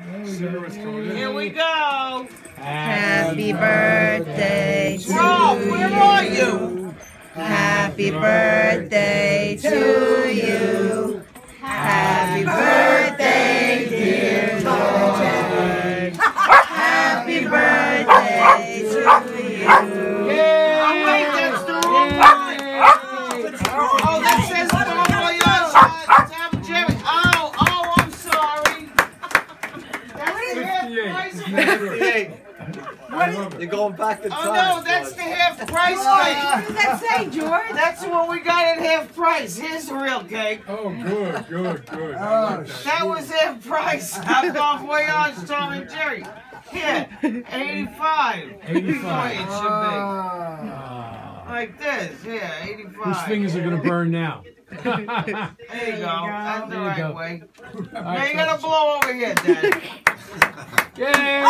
Here we go. Happy birthday to Rob, where are you? Happy birthday to you. Happy birthday, dear George. Happy birthday to you. Oh, wait, that's the wrong one. Oh, that says Bon Voyage. Tom and Jerry. Oh, I'm sorry. That's the half price cake. You're going back to time. Oh, no, that's the half price cake. What does that say, George? That's the one we got at half price. Here's the real cake. Oh, good. That was half price. I'm Bon Voyage, Tom and Jerry. Here, 85. 85. It should be. Like this, yeah, 85. Whose fingers are going to burn now? There you go. That's the right go. way. Now you gotta blow over here, Dad. Yay!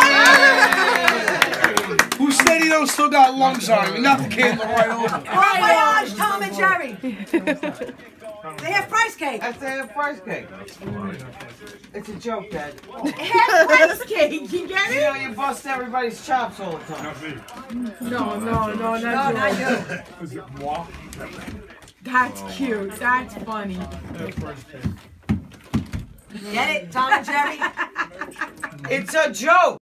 Who said he don't still got lungs on him? Not the candle right over. Bon Voyage, Tom and Jerry. They have price cake. That's the half price cake. It's a joke, Dad. Half price cake, you get You it? know you bust everybody's chops all the time. No, No, not you. Is it moi? That's cute. That's funny. Get it, Tom and Jerry? It's a joke.